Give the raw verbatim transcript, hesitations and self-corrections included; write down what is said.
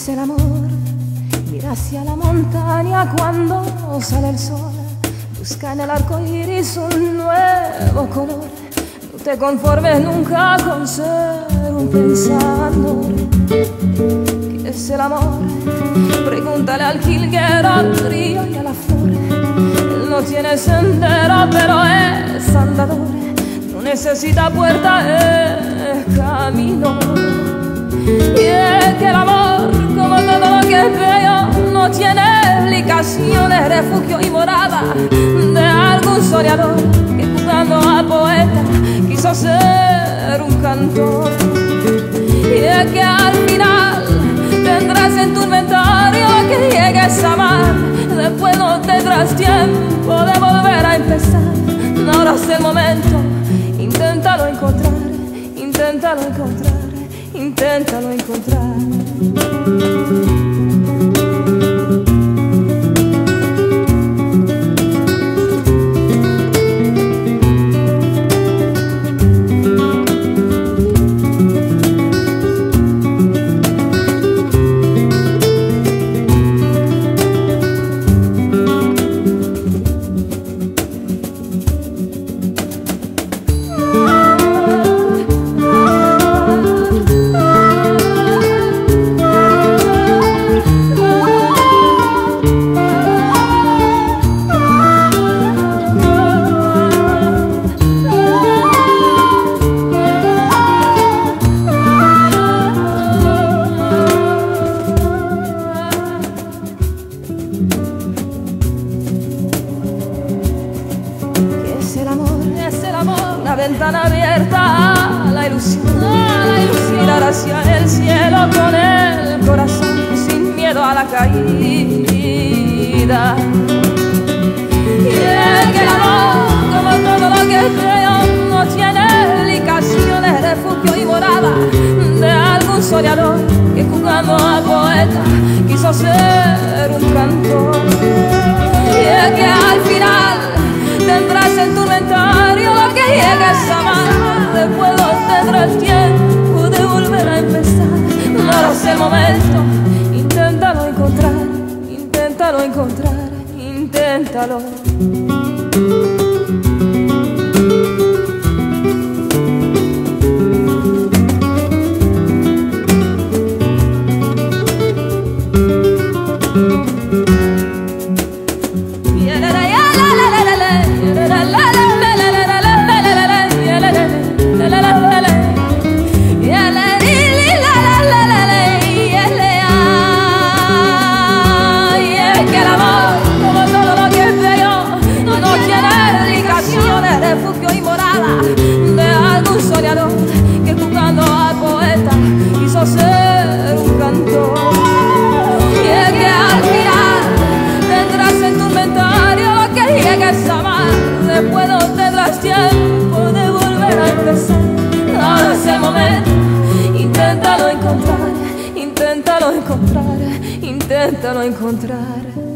es el amor? Mira hacia la montaña cuando sale el sol, busca en el arco iris un nuevo color. No te conformes nunca con ser un pensador. ¿Qué es el amor? Pregúntale al jilguero, al río y a la flor. Él no tiene sendero, pero es andador. No necesita puerta, es camino. Y es que el amor, como todo lo que es bello, no tiene explicaciones, refugio y morada de algún soñador que jugando a poeta quiso ser un cantor. Y es que al final tendrás en tu inventario que llegues a amar, después no tendrás tiempo de volver a empezar. Ahora es el momento, inténtalo encontrar, inténtalo encontrar, inténtalo encontrar. Una ventana abierta a la ilusión, a la ilusión. Mirar hacia el cielo con el corazón, sin miedo a la caída. Y es que el amor, como todo lo que creo, no tiene explicaciones, refugio y morada de algún soñador que jugando a poeta quiso ser un cantor. Y es que al final tendrás en tu inventario lo que llegues a amar, después no tendrás tiempo de volver a empezar. Ahora es el momento, inténtalo encontrar, inténtalo encontrar, inténtalo. Refugio y morada de algún soñador que jugando a poeta quiso ser un cantor. Y es que al final tendrás en tu inventario lo que llegues a amar, después no tendrás tiempo de volver a empezar. Ahora es el momento, inténtalo encontrar, inténtalo encontrar, inténtalo encontrar.